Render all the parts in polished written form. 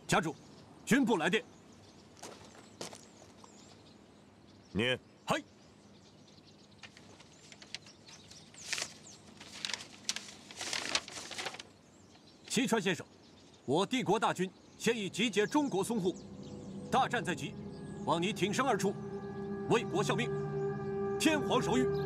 家主，军部来电。 你嘿，西川先生，我帝国大军现已集结中国淞沪，大战在即，望你挺身而出，为国效命，天皇手谕。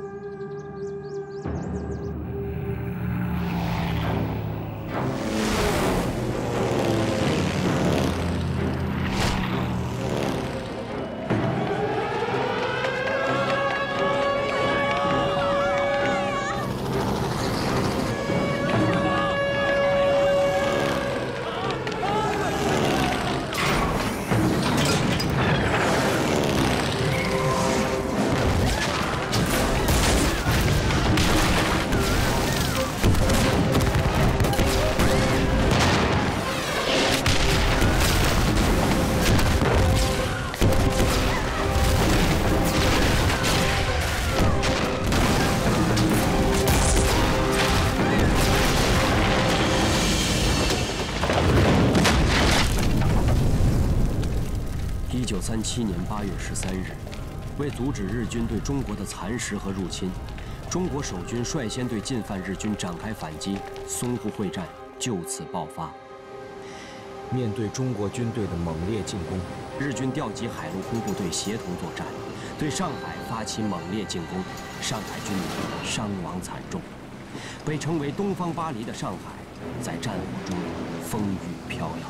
1937年8月13日，为阻止日军对中国的蚕食和入侵，中国守军率先对进犯日军展开反击，淞沪会战就此爆发。 面对中国军队的猛烈进攻， 日军调集海陆空部队协同作战，对上海发起猛烈进攻，上海军民伤亡惨重。被称为“东方巴黎”的上海，在战火中风雨飘摇。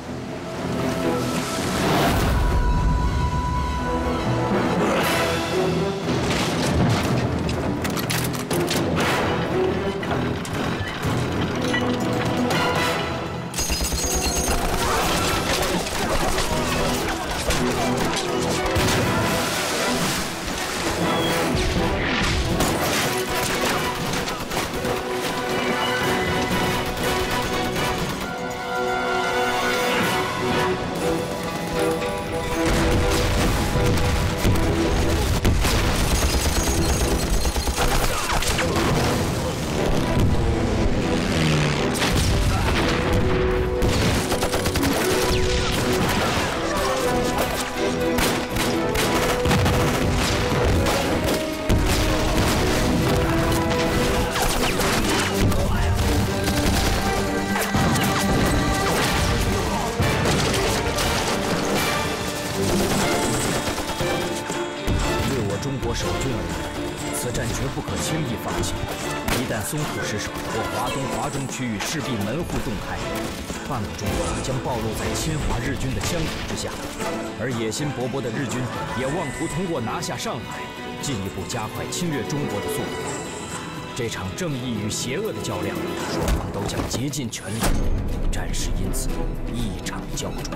淞沪失守，我华中区域势必门户洞开，半个中国将暴露在侵华日军的枪口之下，而野心勃勃的日军也妄图通过拿下上海，进一步加快侵略中国的速度。这场正义与邪恶的较量，双方都将竭尽全力，战事因此一场焦灼。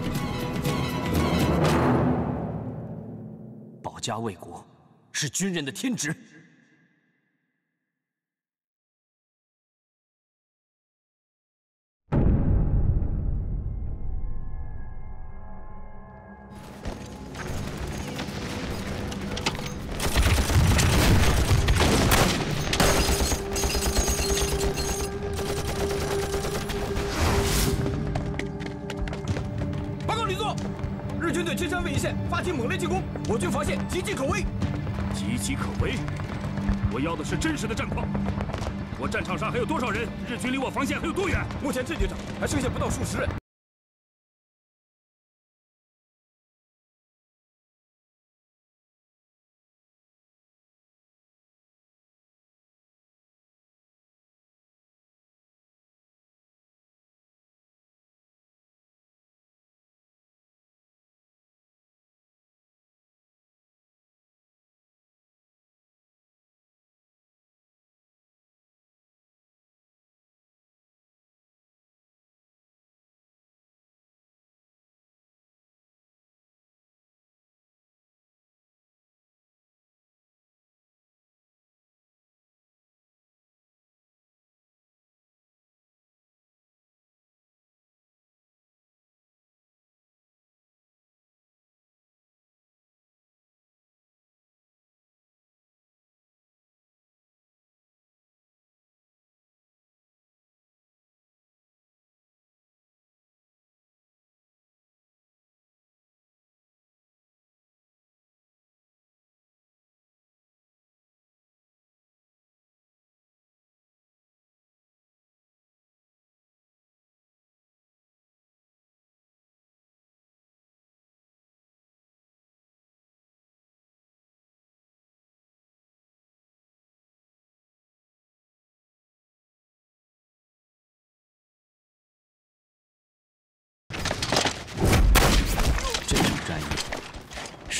保家卫国是军人的天职。 日军对金山卫一线发起猛烈进攻，我军防线岌岌可危。 岌岌可危！我要的是真实的战况。我战场上还有多少人？日军离我防线还有多远？ 目前阵地上还剩下不到数十人。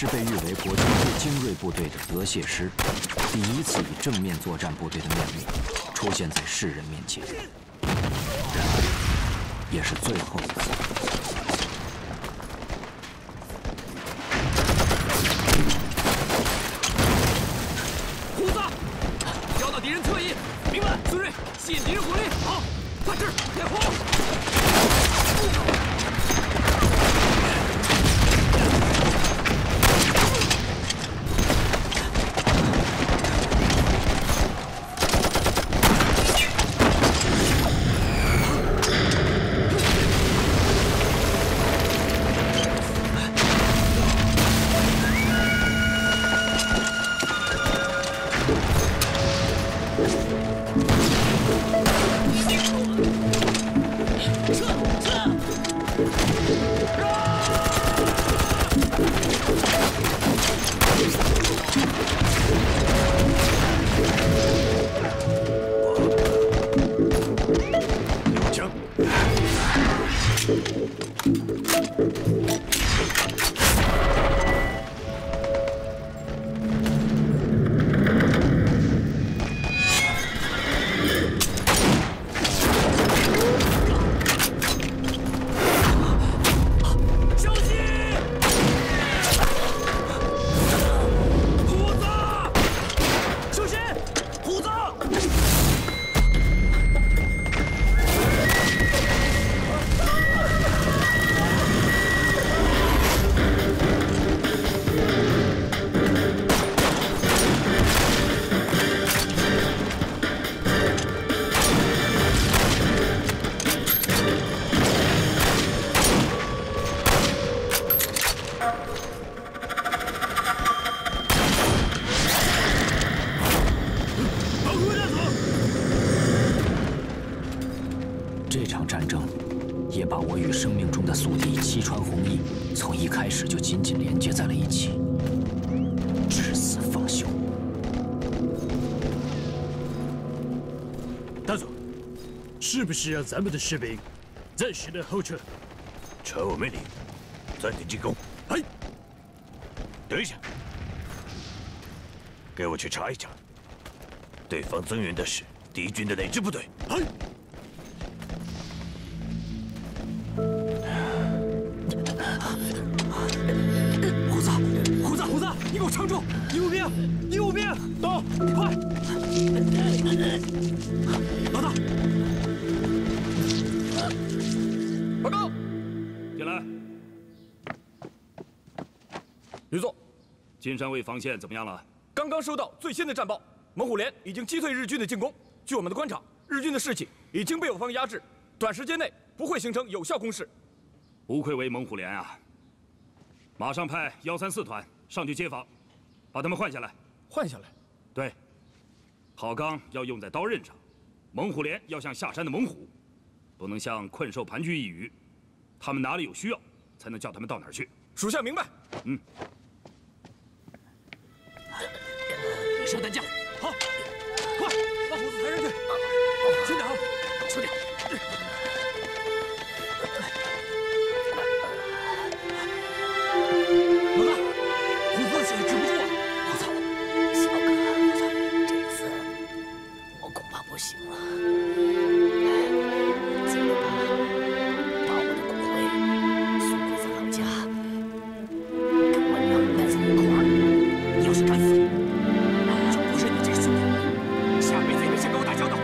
是被誉为国军最精锐部队的德械师，第一次以正面作战部队的面目出现在世人面前，然而也是最后一次。 敌人侧翼，明白。孙锐，吸引敌人火力。好，发制，开火。 这场战争也把我与生命中的宿敌西川弘一从一开始就紧紧连接在了一起，至死方休。 大佐，是不是让咱们的士兵暂时的后撤？ 传我命令，暂停进攻。 哎， 等一下，给我去查一查，对方增援的是敌军的哪支部队？ 哎。 虎子，你给我撑住！你有兵，你有兵！到，快！老大，报告， 进来。 吕总， 金山卫防线怎么样了？ 刚刚收到最新的战报，猛虎连已经击退日军的进攻。据我们的观察，日军的士气已经被我方压制，短时间内不会形成有效攻势。 不愧为猛虎连啊！马上派134团上去接防，把他们换下来。 换下来？ 对，好钢要用在刀刃上，猛虎连要像下山的猛虎，不能像困兽盘踞一隅。他们哪里有需要，才能叫他们到哪儿去。 属下明白。 嗯。 上担架，好，快把虎子抬上去，轻点啊，轻点。老大，虎子的血止不住啊！ 我操，小哥，这次我恐怕不行了。尽力吧，把我的骨灰送回咱老家，给我娘埋在一块儿。你要是敢死，就不是你这兄弟，下辈子也别想跟我打交道。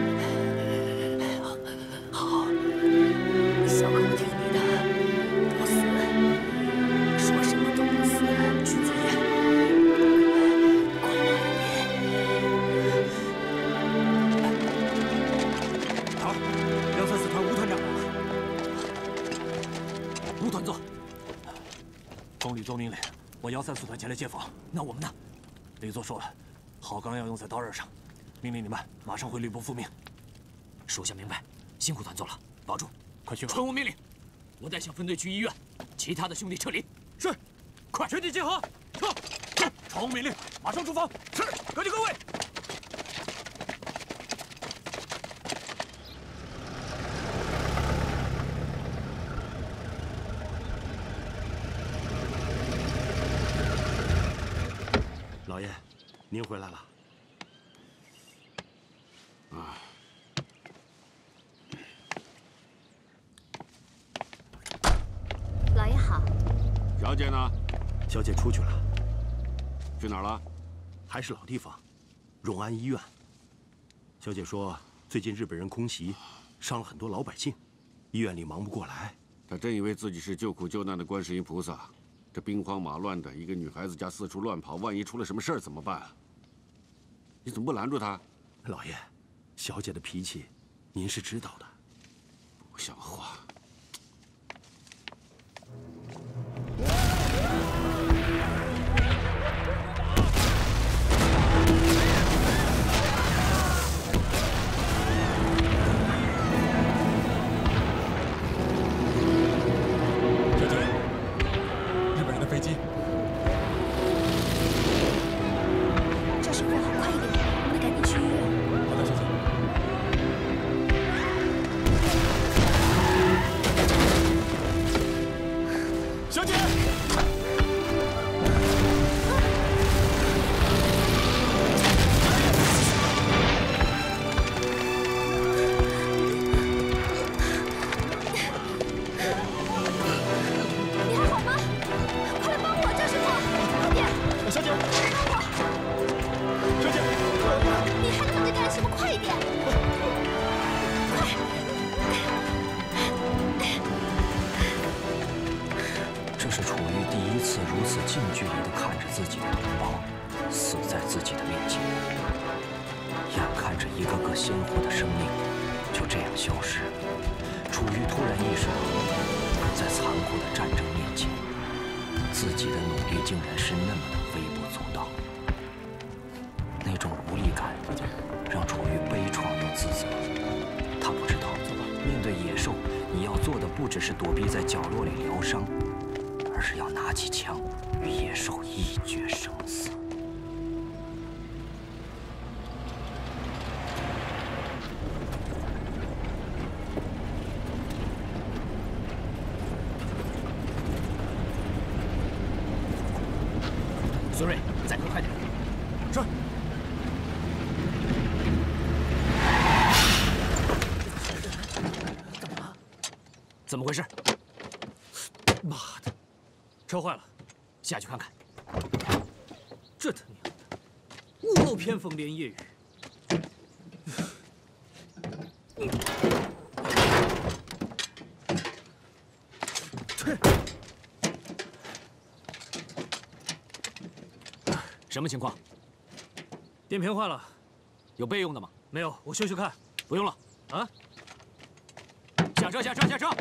好，小哥，我听你的，不死，说什么都不死，君子爷，快慢一点。 好，134团吴团长来了。吴团座， 宫里做命令，我134团前来接防。 那我们呢？ 李座说了，好钢要用在刀刃上，命令你们马上回吕布复命。 属下明白，辛苦团座了，保重。 快去吧。 传我命令，我带小分队去医院，其他的兄弟撤离。 是， 快， 全体集合，撤！传我命令，马上出发。是，各就各位。 您回来了。 啊。 老爷好。 小姐呢？ 小姐出去了。 去哪儿了？ 还是老地方，永安医院。小姐说，最近日本人空袭，伤了很多老百姓，医院里忙不过来。 她真以为自己是救苦救难的观世音菩萨？这兵荒马乱的，一个女孩子家四处乱跑，万一出了什么事儿怎么办啊？你怎么不拦住她？ 老爷，小姐的脾气，您是知道的。 不像话！ 孙瑞，再开快点！ 是。 怎么回事？ 妈的，车坏了， 下去看看。 这他娘的，屋漏偏逢连夜雨。 什么情况？ 电瓶坏了， 有备用的吗？ 没有，我修修看。 不用了。 啊！ 下车，下车，下车！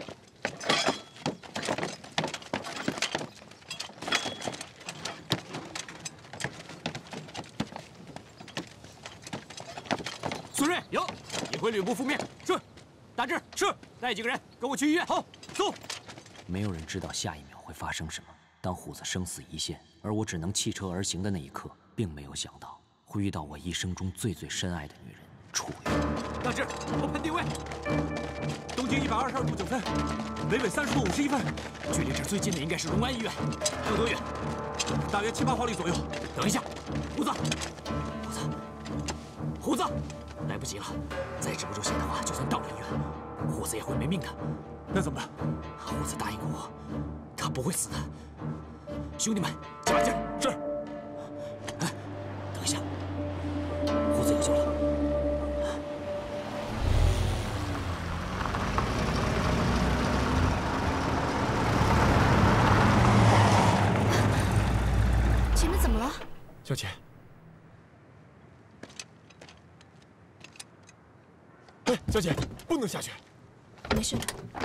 孙瑞， 有， 你回旅部覆面。 是。 大志， 是。 带几个人跟我去医院。 好，走。 没有人知道下一秒会发生什么。当虎子生死一线，而我只能弃车而行的那一刻，并没有想到会遇到我一生中最最深爱的女人楚玉。 大志，罗盘定位， 东经122度9分，北纬30度51分， 距离这儿最近的应该是荣安医院，还有多远？ 大约7、8华里左右。 等一下，虎子，虎子，来不及了，再止不住血的话，就算到了医院，虎子也会没命的。 那怎么办？ 虎子答应过我，他不会死的。兄弟们，加把劲！ 是。 哎，等一下，虎子有救了。 前面怎么了？ 小姐。哎，小姐，不能下去。 没事。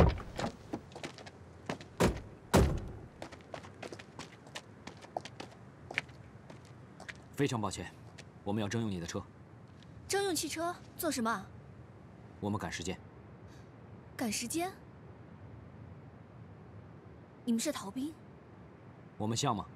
非常抱歉，我们要征用你的车。 征用汽车做什么？ 我们赶时间。 赶时间？你们是逃兵？ 我们像吗？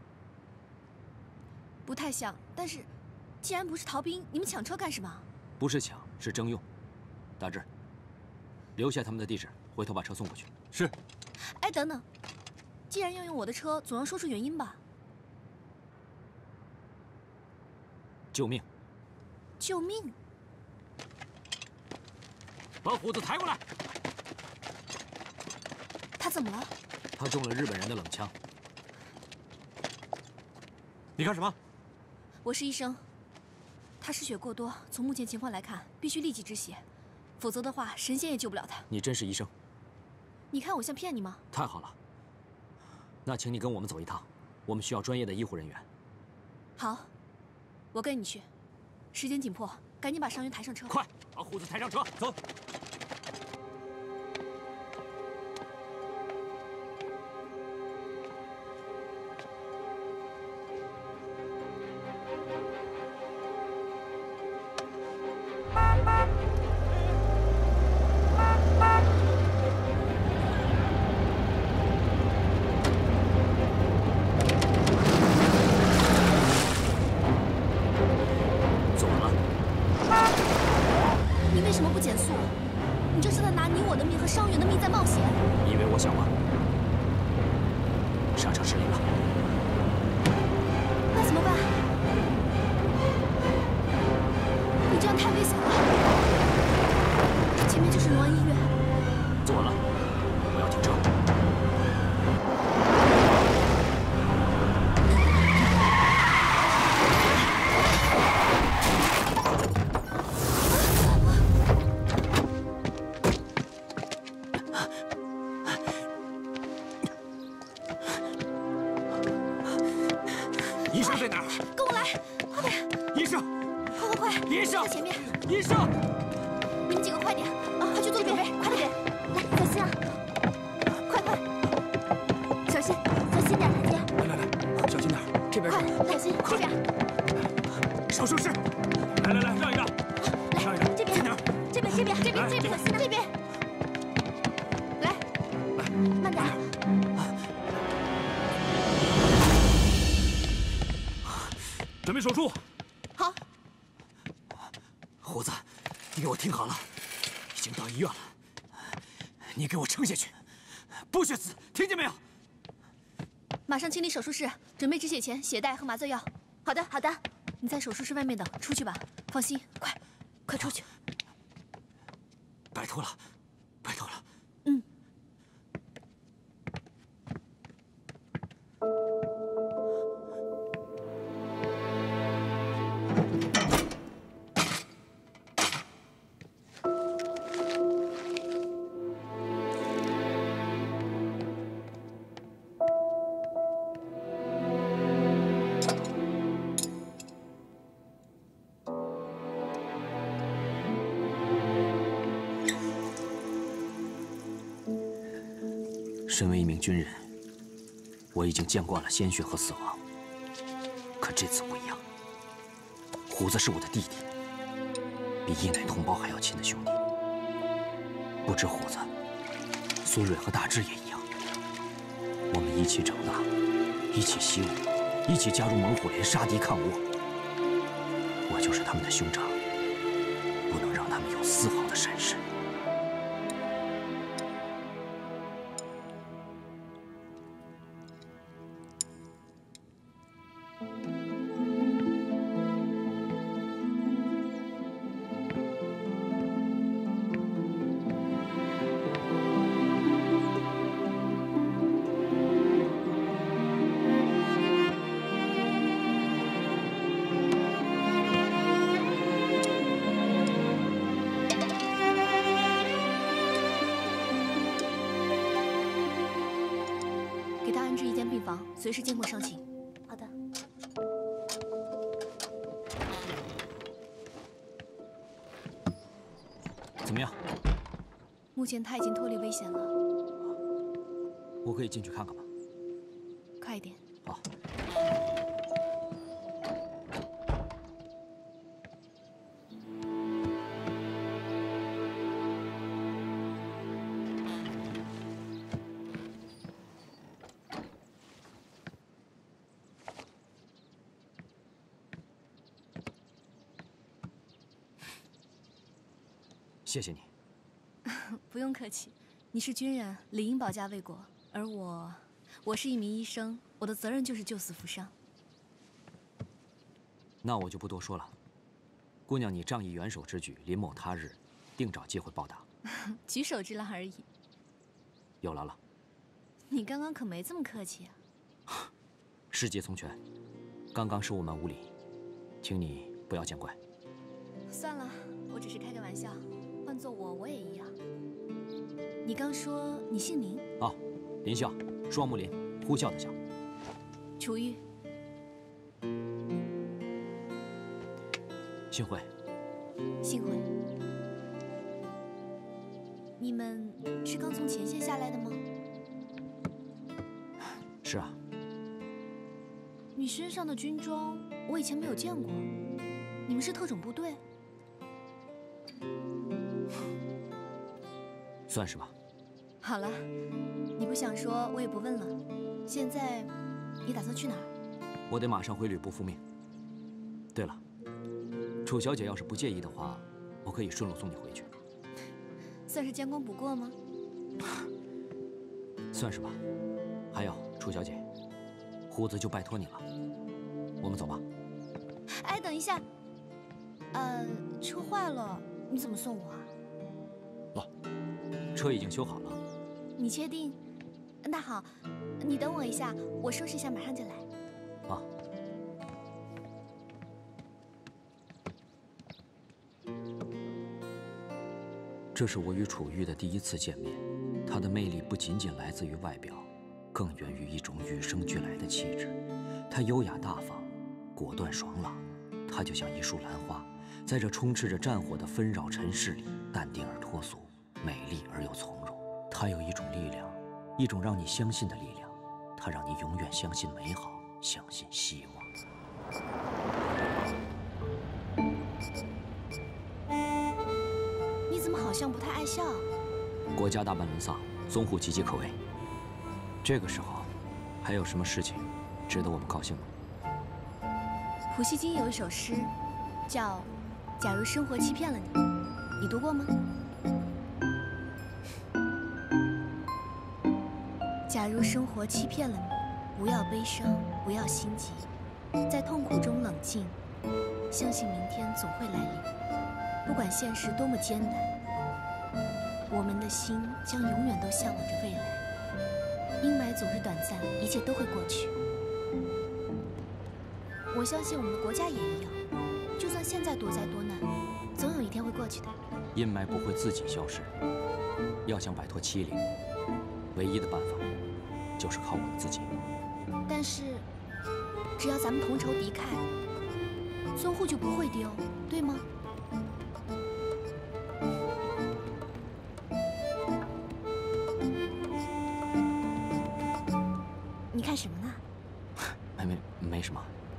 不太像，但是，既然不是逃兵，你们抢车干什么？ 不是抢，是征用。大志，留下他们的地址，回头把车送过去。 是。 哎，等等，既然要用我的车，总要说出原因吧？ 救命！ 救命！ 把虎子抬过来。 他怎么了？ 他中了日本人的冷枪。 你干什么？ 我是医生。他失血过多，从目前情况来看，必须立即止血，否则的话，神仙也救不了他。 你真是医生？ 你看我像骗你吗？ 太好了。那请你跟我们走一趟，我们需要专业的医护人员。 好，我跟你去。时间紧迫，赶紧把伤员抬上车。 快，把虎子抬上车，走。 准备手术。 好。 虎子，你给我听好了，已经到医院了，你给我撑下去，不许死，听见没有？ 马上清理手术室，准备止血钳、血袋和麻醉药。好的，好的。你在手术室外面等，出去吧。放心，快出去。 拜托了，拜托了。 嗯。 身为一名军人，我已经见惯了鲜血和死亡。可这次不一样，虎子是我的弟弟，比义奶同胞还要亲的兄弟。不止虎子，孙蕊和大志也一样。我们一起长大，一起习武，一起加入猛虎连，杀敌抗倭。我就是他们的兄长，不能让他们有丝毫的闪失。随时监控伤情。好的。 怎么样？ 目前他已经脱离危险了。 我可以进去看看吗？ 快一点。 好。谢谢你。 不用客气，你是军人，理应保家卫国，而我是一名医生，我的责任就是救死扶伤。 那我就不多说了。姑娘，你仗义援手之举，林某他日定找机会报答。 举手之劳而已。 有劳了。 你刚刚可没这么客气啊。 世界从权，刚刚是我们无礼，请你不要见怪。 算了，我只是开个玩笑，换做我也一样。你刚说你姓林？ 哦，林啸，双木林，呼啸的啸。 楚玉。 幸会。 幸会。你们是刚从前线下来的吗？ 是啊。 你身上的军装我以前没有见过，你们是特种部队？ 算是吧。 好了，你不想说，我也不问了。现在，你打算去哪儿？ 我得马上回吕布复命。对了，楚小姐要是不介意的话，我可以顺路送你回去。 算是将功补过吗？ 算是吧。还有，楚小姐，虎子就拜托你了。我们走吧。 哎，等一下。车坏了，你怎么送我啊？ 哦，车已经修好了。 你确定？那好，你等我一下，我收拾一下，马上就来。 啊。这是我与楚玉的第一次见面，她的魅力不仅仅来自于外表，更源于一种与生俱来的气质。她优雅大方，果断爽朗，她就像一束兰花，在这充斥着战火的纷扰尘世里，淡定而脱俗，美丽而又从容。她有一种力量，一种让你相信的力量，她让你永远相信美好，相信希望。 你怎么好像不太爱笑？ 国家大半沦丧，淞沪岌岌可危。这个时候，还有什么事情值得我们高兴吗？ 普希金有一首诗，叫“假如生活欺骗了你”，你读过吗？假如生活欺骗了你，不要悲伤，不要心急，在痛苦中冷静，相信明天总会来临。不管现实多么艰难，我们的心将永远都向往着未来。阴霾总是短暂，一切都会过去。我相信我们的国家也一样，就算现在多灾多难，总有一天会过去的。 阴霾不会自己消失，要想摆脱欺凌，唯一的办法就是靠我们自己。 但是，只要咱们同仇敌忾，淞沪就不会丢，对吗？你看什么呢？ 没什么。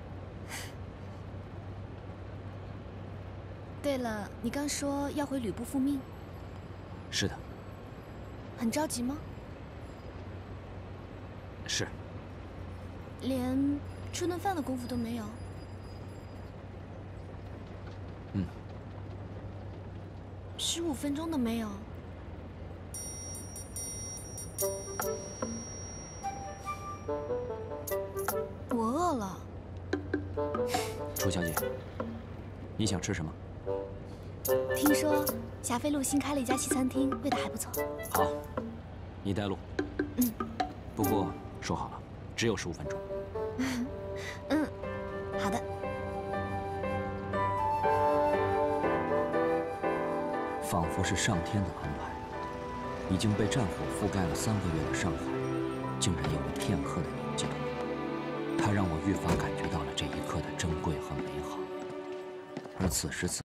对了，你刚说要回吕布复命。 是的。 很着急吗？ 是。 连吃顿饭的功夫都没有？ 嗯。 15分钟都没有？我饿了。 楚小姐，你想吃什么？ 听说霞飞路新开了一家西餐厅，味道还不错。 好，你带路。 嗯。 不过说好了，只有15分钟。 嗯，好的。 仿佛是上天的安排，已经被战火覆盖了3个月的上海，竟然有了片刻的宁静。它让我愈发感觉到了这一刻的珍贵和美好。而此时此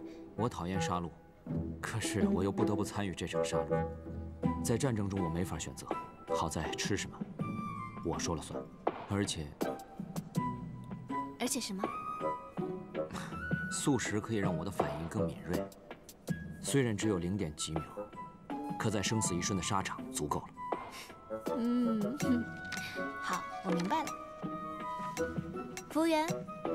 我讨厌杀戮，可是我又不得不参与这场杀戮。在战争中，我没法选择。好在吃什么，我说了算。而且什么？ 素食可以让我的反应更敏锐，虽然只有0点几秒，可在生死一瞬的沙场足够了。 好，我明白了。服务员，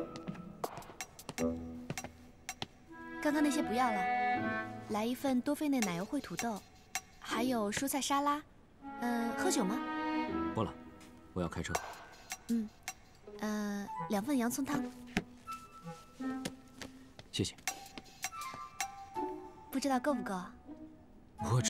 刚刚那些不要了，来一份多菲内奶油烩土豆，还有蔬菜沙拉。喝酒吗？ 不了，我要开车。 2份洋葱汤。 谢谢。 不知道够不够？ 我。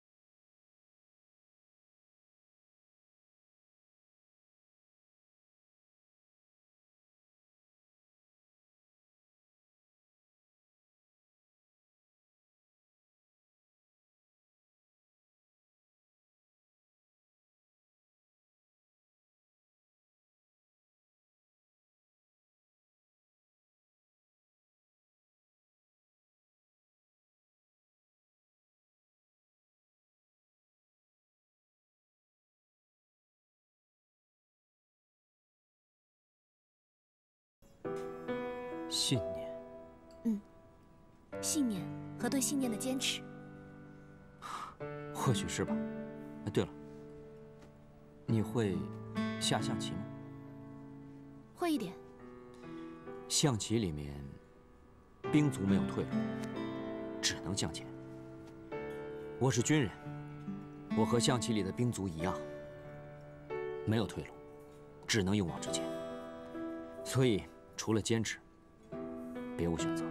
信念， 信念和对信念的坚持， 或许是吧。哎，对了，你会下象棋吗？ 会一点。 象棋里面，兵卒没有退路，只能向前。我是军人，我和象棋里的兵卒一样，没有退路，只能勇往直前。所以，除了坚持，别无选择。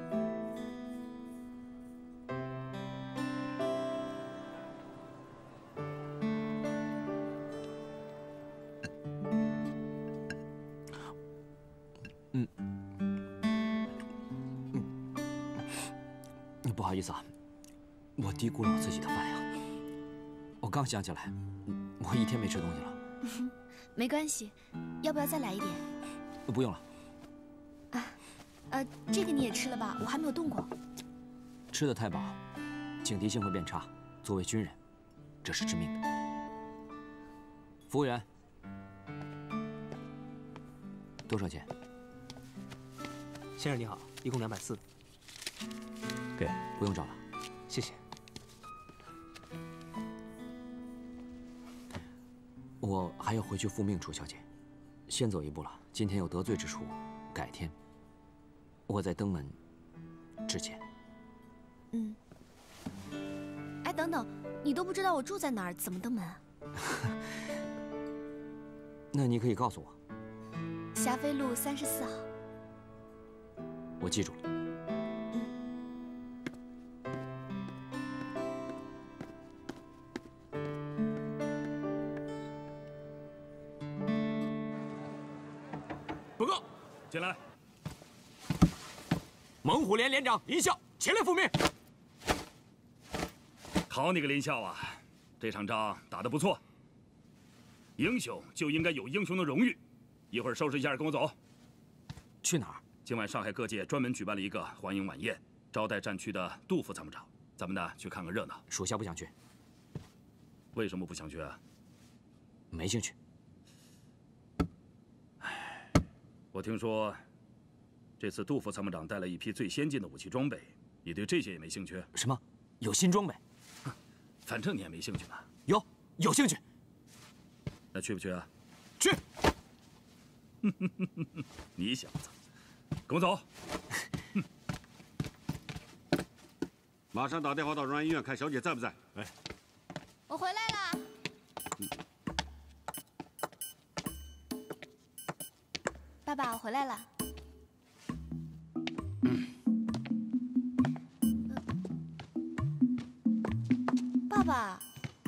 不好意思啊，我低估了我自己的饭量。我刚想起来，我1天没吃东西了。 没关系，要不要再来一点？ 不用了。 这个你也吃了吧？我还没有动过。 吃得太饱，警惕性会变差。作为军人，这是致命的。服务员，多少钱？ 先生你好，一共240。 给，不用找了， 谢谢。 我还要回去复命，楚小姐，先走一步了。今天有得罪之处，改天我在登门致歉。 哎，等等，你都不知道我住在哪儿，怎么登门啊？ 那你可以告诉我。 霞飞路34号。 我记住了。 报告， 进来。 猛虎连连长林啸前来复命。 好你个林啸啊，这场仗打得不错。英雄就应该有英雄的荣誉。一会儿收拾一下，跟我走。 去哪儿？ 今晚上海各界专门举办了一个欢迎晚宴，招待战区的杜副参谋长。咱们呢去看看热闹。 属下不想去。 为什么不想去啊？ 没兴趣。 我听说，这次杜副参谋长带了一批最先进的武器装备，你对这些也没兴趣？ 什么？有新装备？ 反正你也没兴趣嘛。 有兴趣。 那去不去啊？ 去。 你小子，跟我走。 马上打电话到荣安医院看小姐在不在。哎， 我回来了。爸爸，我回来了。爸爸，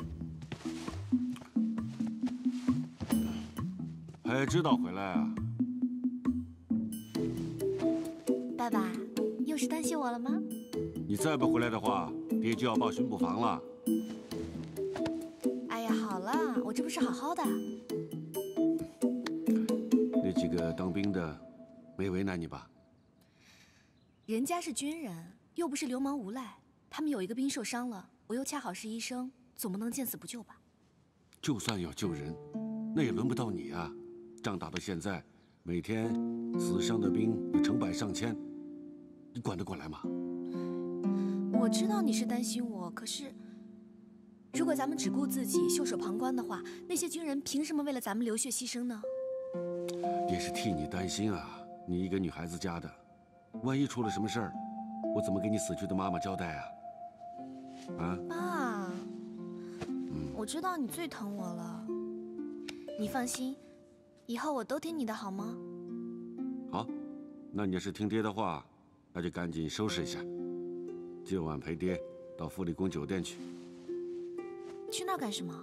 还知道回来啊？ 爸爸，又是担心我了吗？ 你再不回来的话，爹就要报巡捕房了。 哎呀，好了，我这不是好好的。 那几个当兵的没为难你吧？ 人家是军人， 又不是流氓无赖，他们有一个兵受伤了，我又恰好是医生，总不能见死不救吧？ 就算要救人，那也轮不到你啊！仗打到现在，每天死伤的兵有成百上千，你管得过来吗？ 我知道你是担心我，可是，如果咱们只顾自己、袖手旁观的话，那些军人凭什么为了咱们流血牺牲呢？ 也是替你担心啊！你一个女孩子家的，万一出了什么事儿，我怎么给你死去的妈妈交代啊？啊？ 爸，我知道你最疼我了，你放心，以后我都听你的好吗？ 好，那你要是听爹的话，那就赶紧收拾一下，今晚陪爹到富丽宫酒店去。 去那儿干什么？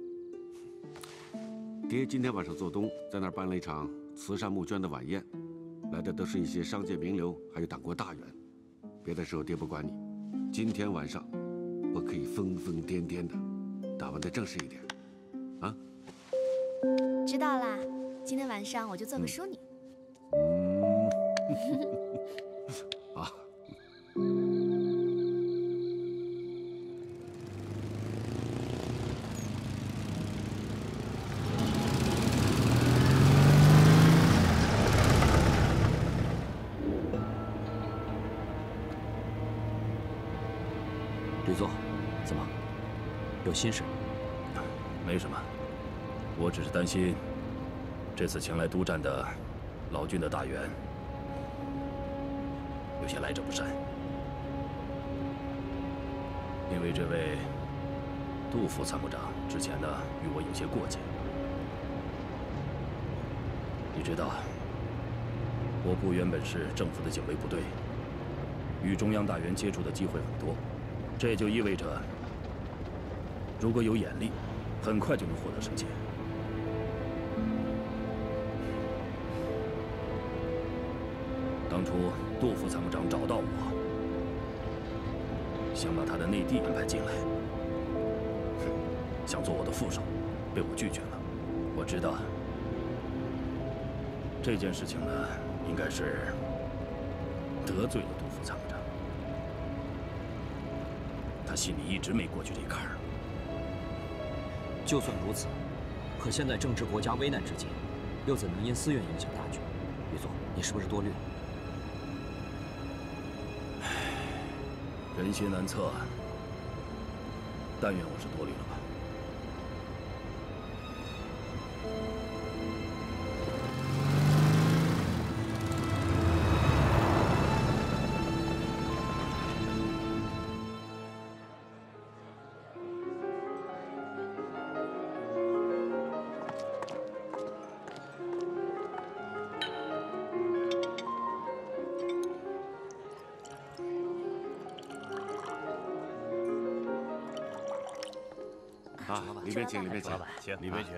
爹今天晚上做东，在那儿办了一场慈善募捐的晚宴，来的都是一些商界名流，还有党国大员。别的时候爹不管你，今天晚上我可以疯疯癫癫的，打扮得正式一点，啊？ 知道啦，今天晚上我就做个淑女。 啊。 吕座，怎么？有心事？ 没什么，我只是担心这次前来督战的老军的大员有些来者不善，因为这位杜副参谋长之前呢与我有些过节。你知道，我部原本是政府的警卫部队，与中央大员接触的机会很多。这也就意味着，如果有眼力，很快就能获得升迁。当初杜副参谋长找到我，想把他的内弟安排进来，想做我的副手，被我拒绝了。我知道这件事情呢，应该是得罪了杜副参谋长。他心里一直没过去这坎儿。 就算如此，可现在正值国家危难之际，又怎能因私怨影响大局？吕座，你是不是多虑了？ 人心难测，但愿我是多虑了吧。 啊，里边请，里边请， 请里边请。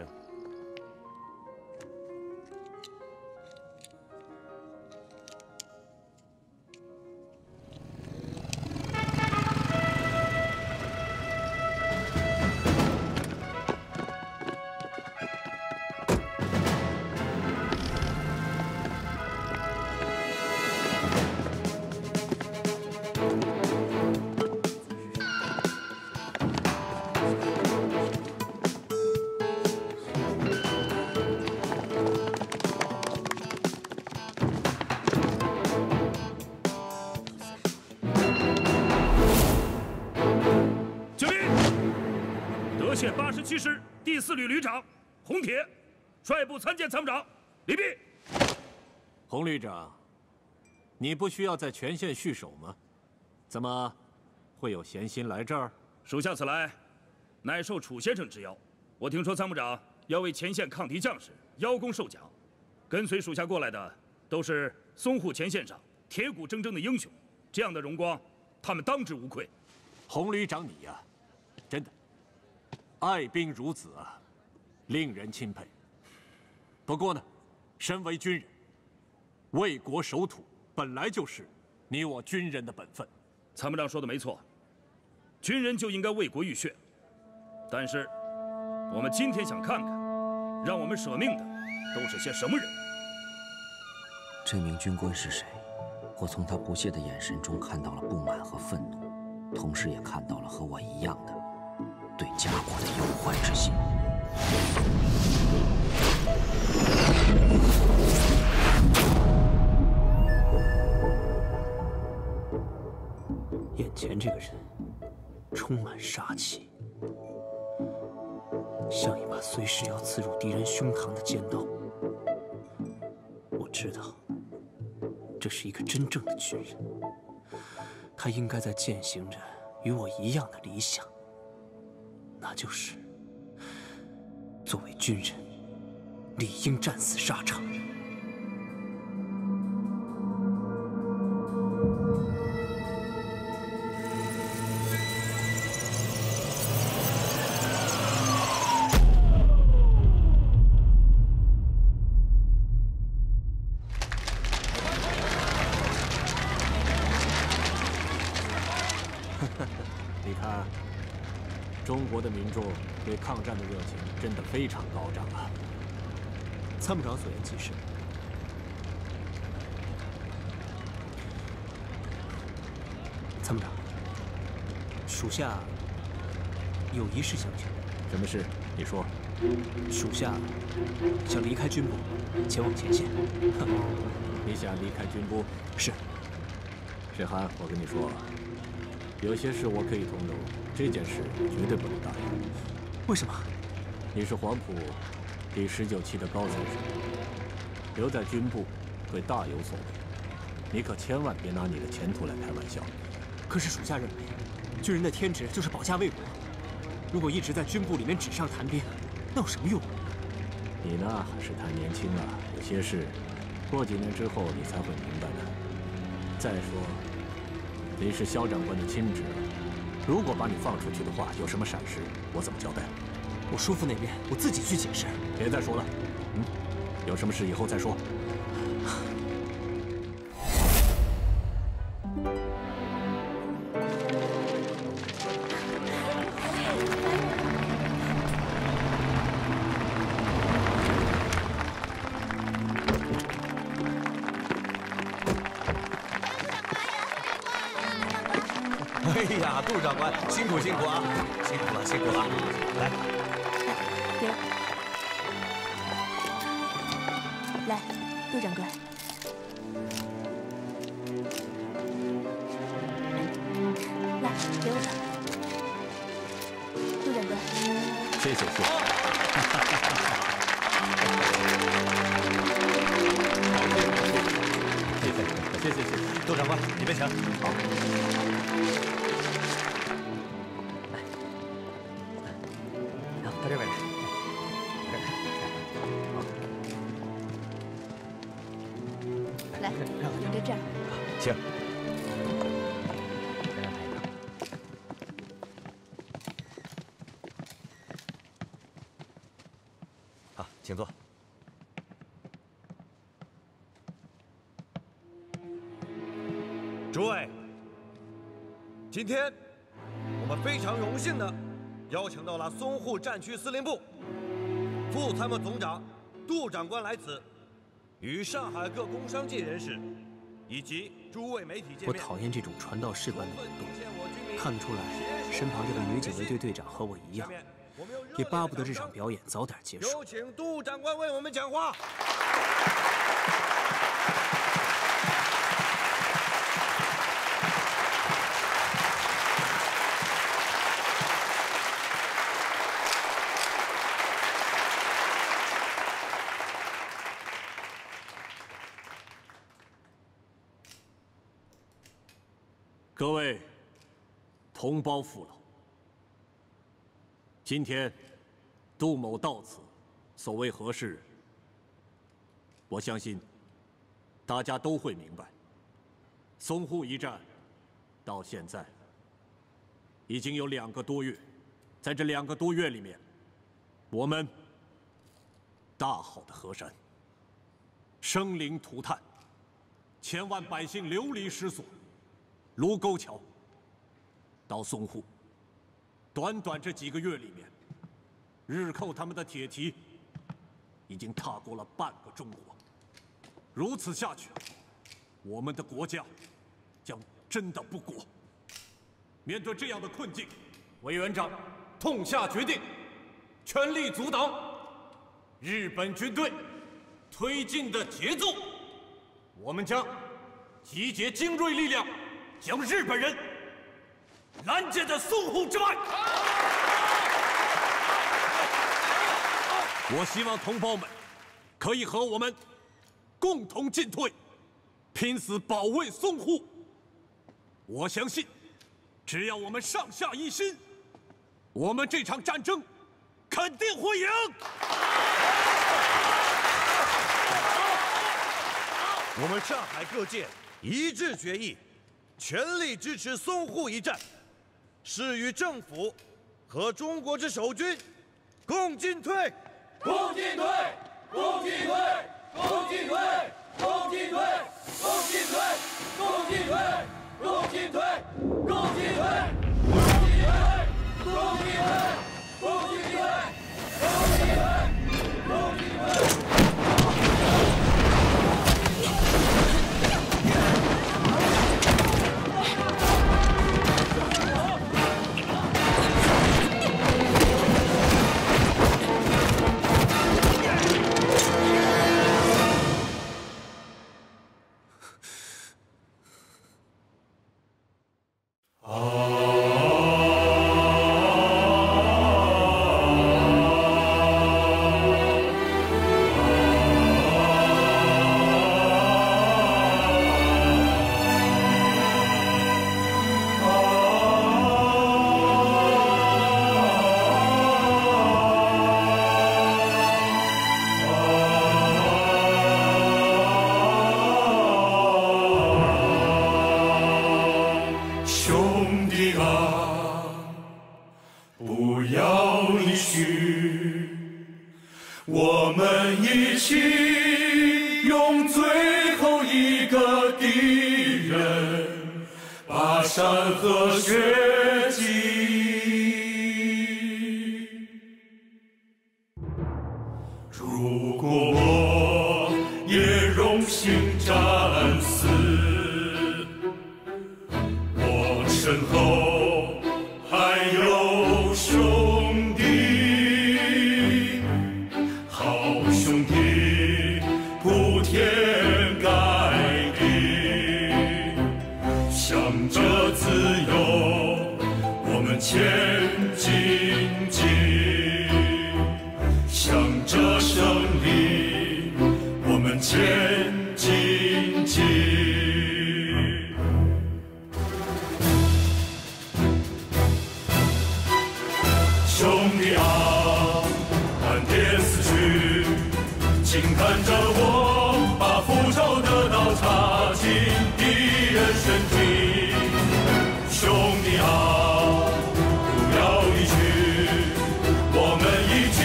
谢87师第4旅旅长洪铁，率部参见参谋长，礼毕。 洪旅长，你不需要在前线续守吗？怎么会有闲心来这儿？ 属下此来，乃受楚先生之邀。我听说参谋长要为前线抗敌将士邀功受奖，跟随属下过来的都是淞沪前线上铁骨铮铮的英雄，这样的荣光，他们当之无愧。 洪旅长你呀，真的爱兵如子啊，令人钦佩。不过呢，身为军人，为国守土本来就是你我军人的本分。 参谋长说的没错，军人就应该为国浴血。但是，我们今天想看看，让我们舍命的都是些什么人。 这名军官是谁？ 我从他不屑的眼神中看到了不满和愤怒，同时也看到了和我一样的对家国的忧患之心。 眼前这个人充满杀气，像一把随时要刺入敌人胸膛的尖刀。我知道，这是一个真正的军人，他应该在践行着与我一样的理想，那就是作为军人，理应战死沙场。 你看，中国的民众对抗战的热情真的非常高涨啊！ 参谋长所言极是。参谋长，属下有一事相求。 什么事？你说。 属下想离开军部，前往前线。 你想离开军部？ 是。 沈涵，我跟你说，有些事我可以通融，这件事绝对不能答应。 为什么？ 你是黄埔第19期的高材生，留在军部会大有所为。你可千万别拿你的前途来开玩笑。 可是属下认为，军人的天职就是保家卫国。如果一直在军部里面纸上谈兵，那有什么用？ 你呢，还是太年轻了，有些事过几年之后你才会明白的。再说，你是肖长官的亲侄，如果把你放出去的话，有什么闪失，我怎么交代？ 我叔父那边我自己去解释。 别再说了，有什么事以后再说。 哎呀，杜长官辛苦辛苦啊，辛苦了辛苦了，来， 给我。来，杜长官。来，给我。杜长官。 谢谢谢谢。谢谢， 杜长官，你别请。好。 到这边来。 来，你在这儿。 请。好，请坐。 诸位，今天我们非常荣幸的邀请到了淞沪战区司令部副参谋总长杜长官来此，与上海各工商界人士以及诸位媒体见面。 我讨厌这种传道士般的活动，看得出来，身旁这位女警卫队队长和我一样，也巴不得这场表演早点结束。 有请杜长官为我们讲话。 各位同胞父老，今天杜某到此，所为何事？我相信大家都会明白。淞沪一战到现在已经有2个多月，在这2个多月里面，我们大好的河山，生灵涂炭，千万百姓流离失所。卢沟桥到淞沪，短短这几个月里面，日寇他们的铁蹄已经踏过了半个中国。如此下去， 我们的国家将真的不国。面对这样的困境，委员长痛下决定，全力阻挡日本军队推进的节奏。我们将集结精锐力量，将日本人拦截在淞沪之外。我希望同胞们可以和我们共同进退，拼死保卫淞沪。我相信，只要我们上下一心，我们这场战争肯定会赢。 我们上海各界一致决议，全力支持淞沪一战，誓与政府和中国之守军共进退。 共进退，共进退，共进退，共进退，共进退，共进退，共进退，共进退，共进退，共进退，共进退，共进退，共进退。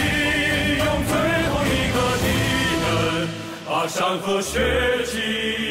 山河血迹。